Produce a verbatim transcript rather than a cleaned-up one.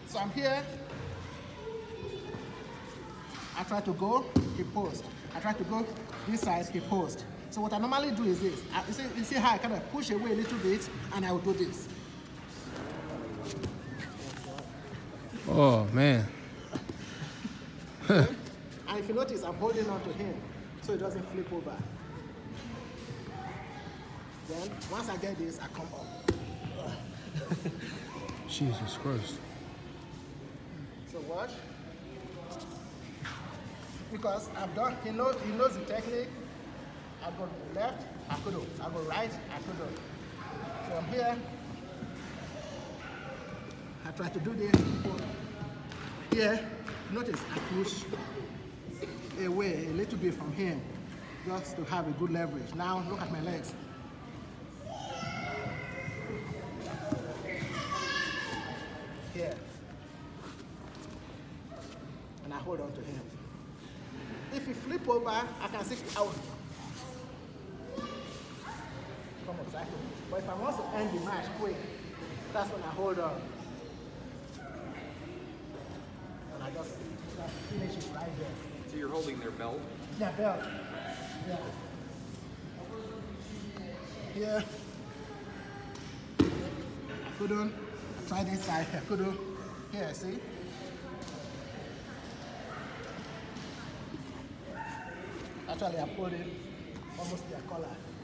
So I'm here. I try to go, he post. I try to go this side, he post. So what I normally do is this. I, you, see, you see how I kind of push away a little bit, and I will do this. Oh, man. Okay? And if you notice, I'm holding on to him so it doesn't flip over. Then, once I get this, I come up. Jesus Christ. So watch. Because I've done, he knows, he knows the technique. I go left, I could do. I go right, I could do. So I'm here. I try to do this. Here, notice I push away a little bit from him just to have a good leverage. Now look at my legs. Here. And I hold on to him. If you flip over, I can see out. Come on, cycle. But if I want to end the match quick, that's when I hold on. And I just, just finish it right there. So you're holding their belt? Yeah, belt. Yeah. Here. I couldn't. I tried this side. I couldn't. Here, see? Actually, I pulled it almost their collar.